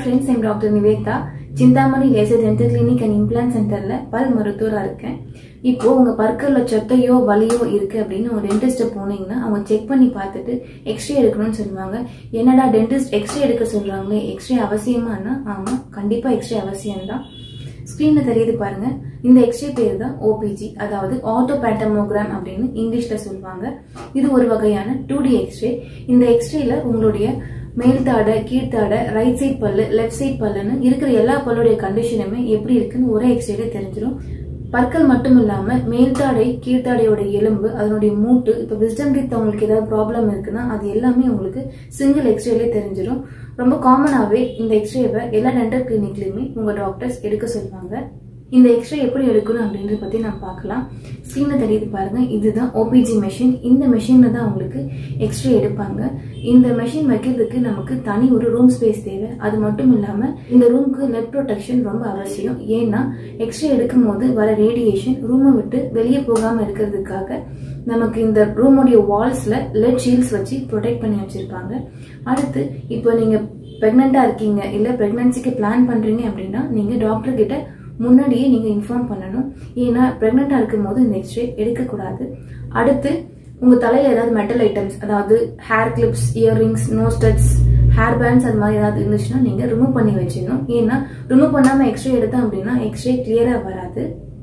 friends, I'm Dr. Nivetha. Chintamani Laser Dental Clinic and Implant Centerல பல் மருத்துவரா இருக்கேன். இப்போ உங்க பற்கள்ல சொத்தையோ வலியோ இருக்கு அப்படின்னு ஒரு டென்டிஸ்ட் போனீங்கன்னா அவங்க செக் பண்ணி பார்த்துட்டு எக்ஸ்ரே எடுக்கணும்னு சொல்லுவாங்க. என்னடா டென்டிஸ்ட் எக்ஸ்ரே எடுக்க சொல்றாங்களே, எக்ஸ்ரே அவசியமானா? ஆமா, கண்டிப்பா எக்ஸ்ரே அவசியம் தான். ஸ்கிரீன்ல தெரியுது பாருங்க, இந்த எக்ஸ்ரே பேர் தான் ஓபிஜி, அதாவது ஆட்டோபேண்டமோகிராம் அப்படின்னு இங்கிலீஷ்ல சொல்லுவாங்க. இது ஒரு வகையான 2D எக்ஸ்ரே. இந்த எக்ஸ்ரேல உங்களுடைய மேல்தாடை, கீழ்த்தாடை, ரைட் சைட் பல்லு, லெஃப்ட் சைட் பல்லுன்னு இருக்கிற எல்லா பல்லுடைய கண்டிஷனுமே எப்படி இருக்குன்னு ஒரே எக்ஸ்ரேல தெரிஞ்சிடும். பற்கள் மட்டும் இல்லாம மேல்தாடை, கீழ்த்தாடையோட எலும்பு, அதனுடைய மூட்டு, இப்ப விஸ்டம் டீத் உங்களுக்கு ஏதாவது ப்ராப்ளம் இருக்குன்னா அது எல்லாமே உங்களுக்கு சிங்கிள் எக்ஸ்ரேலே தெரிஞ்சிடும். ரொம்ப காமனாவே இந்த எக்ஸ்ரேவை எல்லா டென்டல் கிளினிக்லயுமே உங்க டாக்டர்ஸ் எடுக்க சொல்லுவாங்க. இந்த எக்ஸ்ரே எப்படி எடுக்கணும் அப்படின்றத பத்தி நம்ம பார்க்கலாம். ஸ்கிரீன்ல தெரியுது பாருங்க, இதுதான் ஓபிஜி மெஷின். இந்த மெஷின்ல தான் உங்களுக்கு எக்ஸ்ரே எடுப்பாங்க. இந்த மெஷின் வைக்கிறதுக்கு நமக்கு தனி ஒரு ரூம் ஸ்பேஸ் தேவை. அது மட்டும் இல்லாம இந்த ரூமுக்கு லெட் ப்ரொடெக்ஷன் ரொம்ப அவசியம். ஏன்னா எக்ஸ்ரே எடுக்கும் போது வர ரேடியேஷன் ரூமை விட்டு வெளியே போகாம இருக்கிறதுக்காக நமக்கு இந்த ரூமுடைய வால்ஸ்ல லெட் ஷீல்ட்ஸ் வச்சு ப்ரொடெக்ட் பண்ணி வச்சிருப்பாங்க. அடுத்து இப்போ நீங்க பிரெக்னெண்டா இருக்கீங்க, இல்ல பிரெக்னன்சிக்கு பிளான் பண்றீங்க அப்படின்னா நீங்க டாக்டர் கிட்ட முன்னாடியே நீங்க இன்ஃபார்ம் பண்ணணும். ஏன்னா பிரெக்னெண்டா இருக்கும் போது இந்த எக்ஸ்ரே எடுக்கக்கூடாது. அடுத்து உங்க தலையில ஏதாவது மெட்டல் ஐட்டம்ஸ், அதாவது hair clips, earrings, nose studs, hair bands அது மாதிரி ஏதாவது இருந்துச்சுன்னா நீங்க ரிமூவ் பண்ணி வச்சிடணும். ஏன்னா ரிமூவ் பண்ணாம எக்ஸ்ரே எடுத்தோம் அப்படின்னா எக்ஸ்ரே கிளியரா வராது.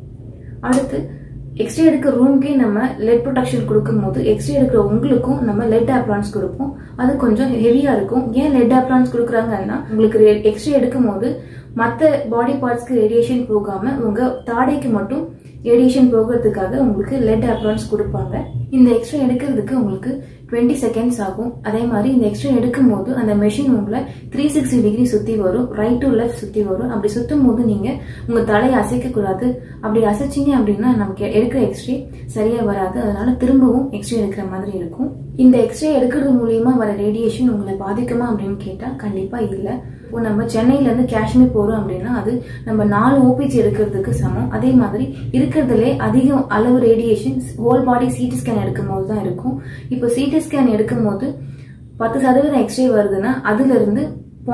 அடுத்து எக்ஸ்ரே எடுக்கிற ரூம்க்கே நம்ம லெட் ப்ரொடெக்ஷன் கொடுக்கும் போது எக்ஸ்ரே எடுக்கிற உங்களுக்கும் நம்ம லெட் ஆப்ரான்ஸ் கொடுப்போம். அது கொஞ்சம் ஹெவியா இருக்கும். ஏன் லெட் ஆப்ரான்ஸ் கொடுக்குறாங்கன்னா உங்களுக்கு எக்ஸ்ரே எடுக்கும் போது மற்ற பாடி பார்ட்ஸ்க்கு ரேடியேஷன் போகாம உங்க தாடைக்கு மட்டும் ரேடியேஷன் போகிறதுக்காக உங்களுக்கு லெட் ஆப்ரான்ஸ் கொடுப்பாங்க. இந்த எக்ஸ்ரே எடுக்கிறதுக்கு உங்களுக்கு 20 செகண்ட்ஸ் ஆகும். அதே மாதிரி இந்த எக்ஸ்ரே எடுக்கும் போது அந்த மெஷின் உங்களை 360 டிகிரி சுத்தி வரும், ரைட் டு லெஃப்ட் சுத்தி வரும். அப்படி சுத்தும் போது நீங்க உங்க தலையை அசைக்க கூடாது. அப்படி அசைச்சிங்க அப்படின்னா நமக்கு எடுக்கிற எக்ஸ்ரே சரியா வராது. அதனால திரும்பவும் எக்ஸ்ரே எடுக்கிற மாதிரி இருக்கும். இந்த எக்ஸ்ரே எடுக்கிறது மூலியமா வர ரேடியேஷன் உங்களை பாதிக்குமா அப்படின்னு கேட்டா கண்டிப்பா இல்ல. இப்போ நம்ம சென்னையில இருந்து காஷ்மீர் போறோம் அப்படின்னா அது நம்ம 4 ஓபிஜி எடுக்கிறதுக்கு சமம். அதே மாதிரி இருக்கிறதுலே அதிக அளவு radiation whole body CT scan எடுக்கும் போது தான் இருக்கும். இப்போ சிடி ஸ்கேன் எடுக்கும் போது 10% எக்ஸ்ரே வருதுன்னா அதுல இருந்து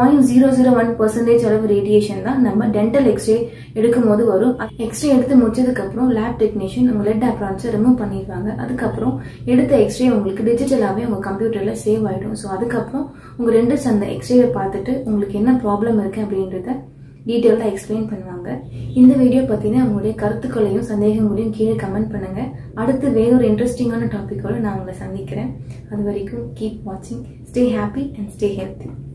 0.001% அளவு ரேடியேஷன் தான் நம்ம டென்டல் எக்ஸ்ரே எடுக்கும் போது வரும். எக்ஸ்ரே எடுத்து முடிச்சதுக்கு அப்புறம் லேப் டெக்னீஷியன் உங்க லெட் ஆப்ரான்ஸை ரிமூவ் பண்ணிடுவாங்க. அதுக்கப்புறம் எடுத்த எக்ஸ்ரே உங்களுக்கு டிஜிட்டலாவே உங்க கம்ப்யூட்டர்ல சேவ் ஆயிடும். ஸோ அதுக்கப்புறம் உங்க டென்டிஸ்ட் அந்த எக்ஸ்ரேவை பார்த்துட்டு உங்களுக்கு என்ன ப்ராப்ளம் இருக்கு அப்படின்றத டீட்டெயிலா எக்ஸ்பிளைன் பண்ணுவாங்க. இந்த வீடியோ பத்தின உங்களுடைய கருத்துக்களையும் சந்தேகங்களையும் கீழே கமெண்ட் பண்ணுங்க. அடுத்து வேறொரு இன்ட்ரெஸ்டிங்கான டாபிக்கோட நான் உங்களை சந்திக்கிறேன். அது வரைக்கும் கீப் வாட்சிங், stay happy and stay healthy.